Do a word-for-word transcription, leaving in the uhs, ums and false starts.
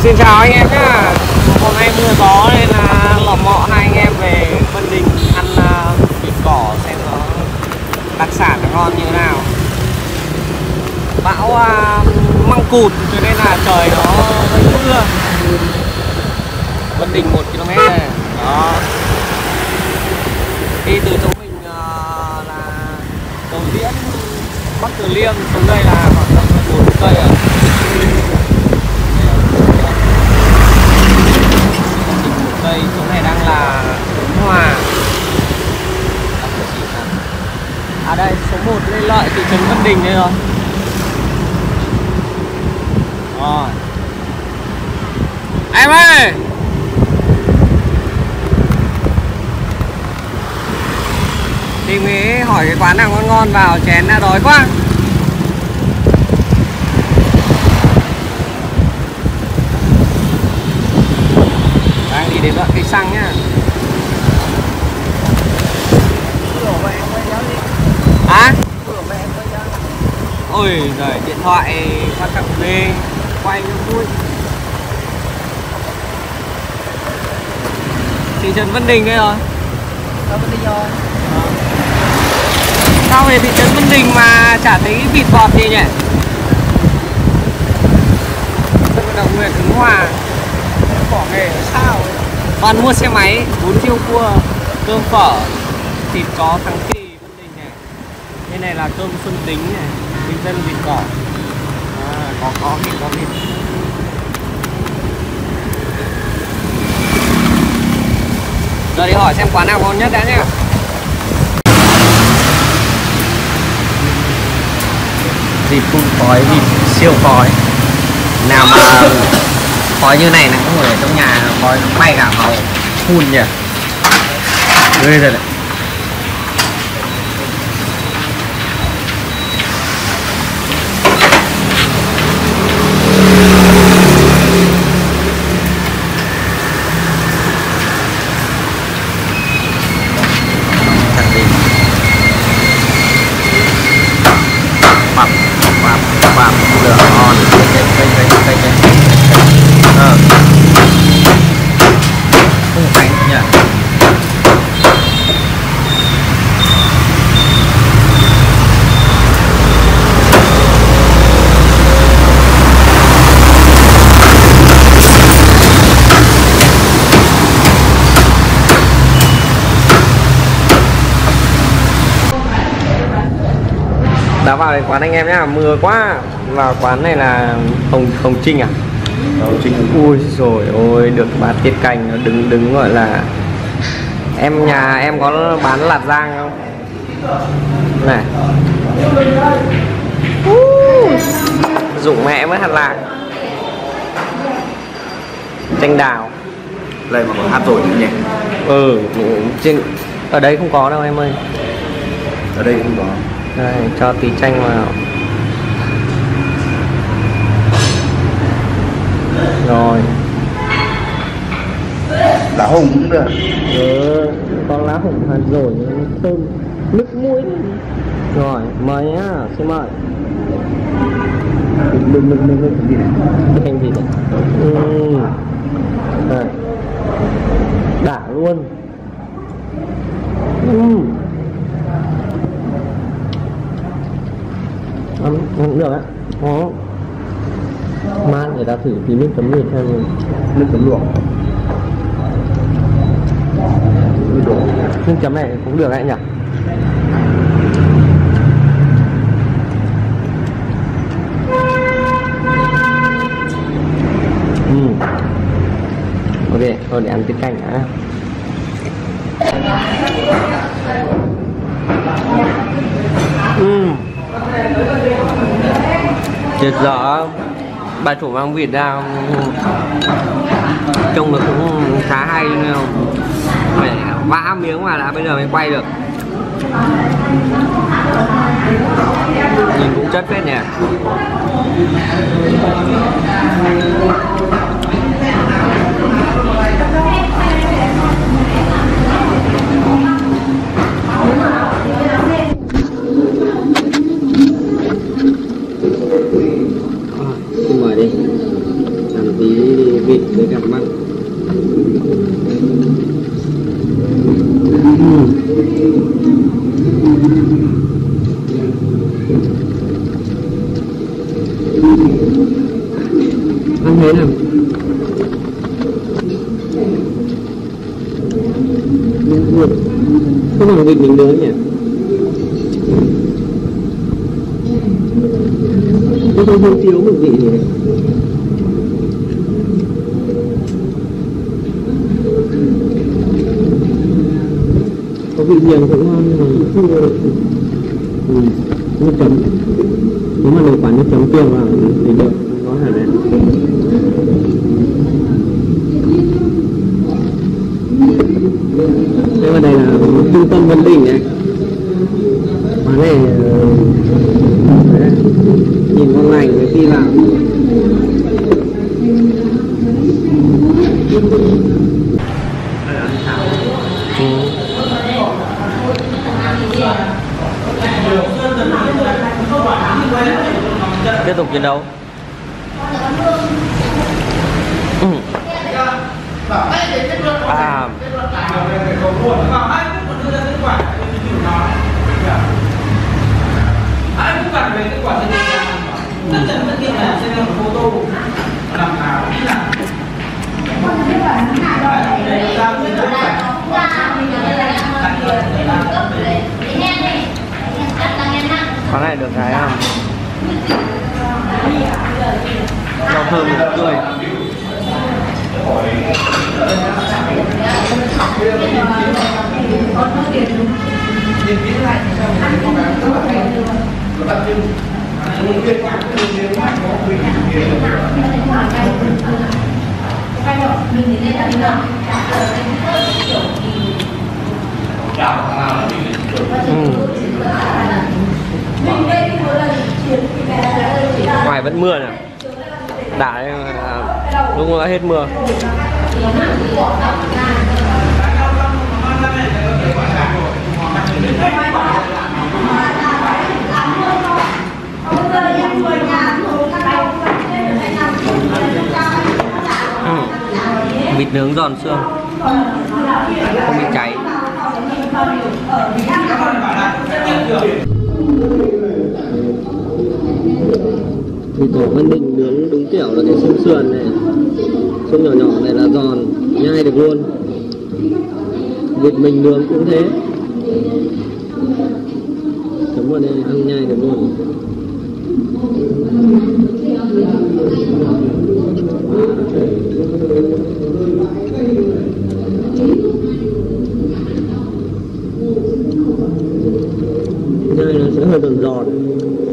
Xin chào anh em nhá. Hôm nay mưa gió nên là lọ mọ hai anh em về Vân Đình ăn uh, thịt cỏ xem nó đặc sản nó ngon như thế nào. Bão uh, măng cụt cho nên là trời nó hơi mưa. Vân Đình một ki lô mét này. Đó. Đi từ chỗ mình uh, là Cầu Diễn, Bắc Từ Liêm xuống đây là khoảng tầm một cây ạ. Đây, chỗ này đang là Ứng Hòa. À đây, số một Lê Lợi, thị trấn Vân Đình đây rồi. Rồi. Em ơi! Tìm mới hỏi cái quán nào ngon ngon vào chén đã đói quá. Đang đi đến đoạn cây xăng nhá. À? Ôi giời, điện thoại quan trọng ghê, quay cho vui. Thị trấn Vân Đình đây rồi. Sao Vân Đình rồi? Sao về thị trấn Vân Đình mà chả thấy vịt bọt gì nhỉ? Sân vận động huyện Ứng Hòa. Bỏ nghề sao? Toàn mua xe máy, bún riêu cua, cơm phở, thịt có Thắng Kỳ Vân Đình này. Đây này là cơm Xuân Tính này, bình dân vịt cỏ. À, có có vịt có vịt. Giờ đi hỏi xem quán nào ngon nhất đã nhá. Vịt phun khói, vịt siêu khói. Nào mà khói như này là có người ở trong nhà khói nó bay cả màu phun nhỉ. Ghê rồi đấy. Bắp bắp bắp lửa ngon. Đây đây đây đây đây. Ờ. Không phải nhỉ. Đã vào quán anh em nhá, mưa quá. Vào quán này là Hồng Hồng Trinh à? Hồng Trinh. Ui rồi ôi, được bà Tiết Cành nó đứng đứng gọi là em nhà em có bán lạt rang không? Này. Uh, dụng mẹ mới hạt lạc. Chanh đào. Đây mà còn hát rồi nhỉ? Ừ, trên ở đây không có đâu em ơi. Ở đây không có. Đây, cho tí chanh vào. Rồi. Lá hồng cũng được. Ừ, con lá hồng hạt rồi thơm nước muối. Rồi, mời nhá, xin mời. Đừng đừng đừng đừng gì này. Canh gì đấy. Ừ. Đây. Đã luôn. Ừ. Ăn cũng được á. Có. Man người ta thử tí nước chấm luộc xem. Nước chấm luộc. Nước chấm này cũng được đấy nhỉ. Ừ. Ok, thôi để ăn tiết canh đã. Ừ. Tuyệt vời. Bà chủ mang vịt ra trông nó cũng khá hay nên không phải vã miếng mà đã bây giờ mới quay được. Nhìn cũng chất phết nhỉ. Mời đi làm tí để gặp mặt. Ăn thế nào? Không bằng vịt mình nướng nhỉ? Nó không không thiếu một vị gì. Có vị riêng cũng ngon nhưng mà không được. Ừ, nước chấm. Nếu mà nấu quán nước chấm tương vào thì được, nó hẳn đấy. Thế mà đây là trung tâm Vân Đình này. Quán này đấy, nhìn ngon lành với đi vào. Ừ. Tiếp tục chiến đấu. Ừ. À. Quán này được cái không? Rau thơm rất tươi. Ừ. Ngoài vẫn mưa nè, đã lúc nó đã hết mưa. Ừ. Vịt nướng giòn xương, không bị cháy. Vịt cổ Vân Đình nướng đúng kiểu là cái xương sườn này, xương nhỏ nhỏ này là giòn, nhai được luôn. Vịt mình nướng cũng thế, chấm vào đây ăn nhai được luôn. Nhai nó sẽ hơi giòn giòn.